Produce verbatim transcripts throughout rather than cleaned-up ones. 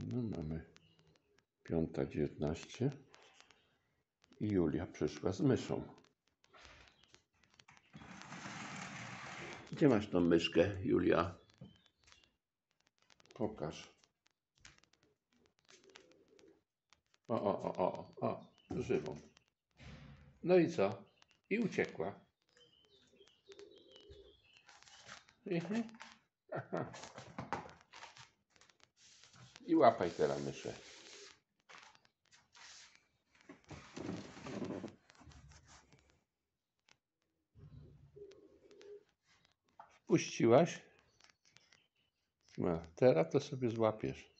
No, mamy piąta dziewiętnaście i Julia przyszła z myszą. Gdzie masz tą myszkę, Julia? Pokaż. O, o, o, o, o, żywą. No i co? I uciekła. Mhm. Aha. I łapaj teraz myszę. Puściłaś? No, teraz to sobie złapiesz.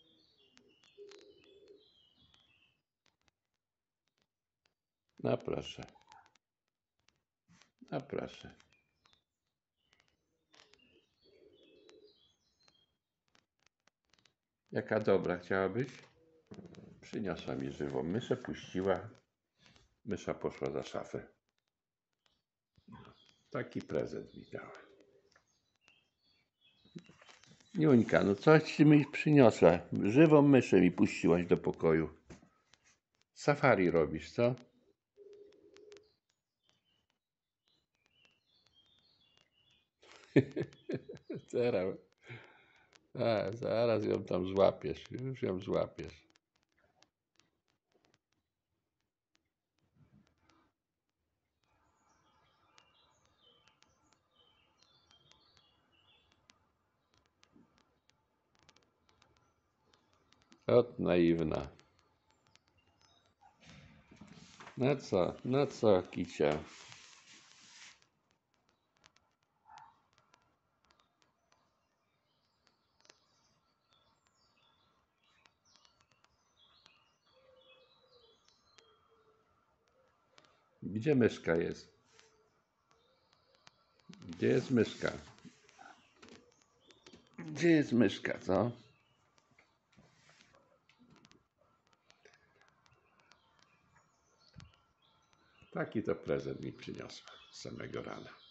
No proszę. No proszę. Jaka dobra chciałabyś? Przyniosła mi żywą myszę, puściła. Mysza poszła za szafę. Taki prezent mi dała. Niuńka, no coś ci mi przyniosła. Żywą myszę mi puściłaś do pokoju. Safari robisz, co? Teraz, a, zaraz ją tam złapiesz. Już ją złapiesz. Ot naiwna. No co, no co, kicia? Gdzie myszka jest? Gdzie jest myszka? Gdzie jest myszka, co? Taki to prezent mi przyniosła z samego rana.